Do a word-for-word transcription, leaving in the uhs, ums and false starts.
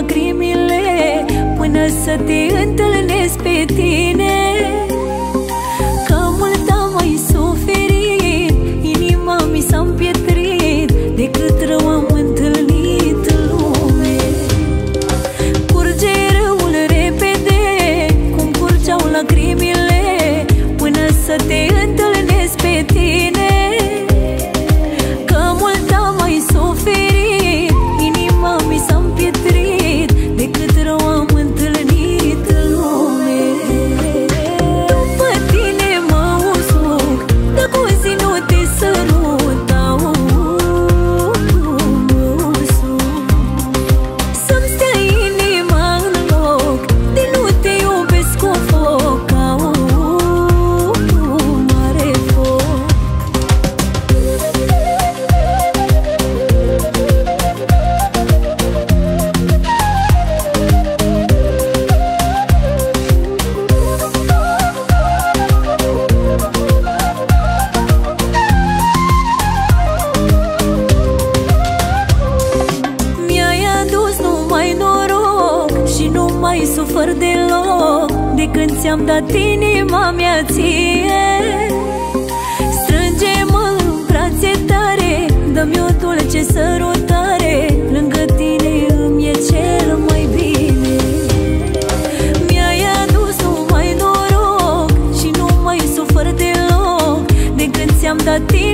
lacrimile până să te întâlnesc pe tine. Că mult am mai suferit, inima mi s-a împietrit, de cât rău am întâlnit în lume. Curge răul repede, cum curgeau lacrimile până să te întâlnesc pe tine. Că mult am mai suferit, inima mi s-a împietrit, de cât rău am întâlnit în lume. După tine mă usuc, dacă o zi nu te sărut, au, mă usuc. Să-mi stea inima în loc, de nu te iubesc cu foc, au, mare foc. Mi-ai adus numai noroc și nu mai sufăr deloc de când ți-am dat inima mea ție. Strânge-mă în brațe tare, dă-mi o dulce sărutare, lângă tine îmi e cel mai bine. Mi-ai adus numai noroc și nu mai sufăr deloc de când ți-am dat inima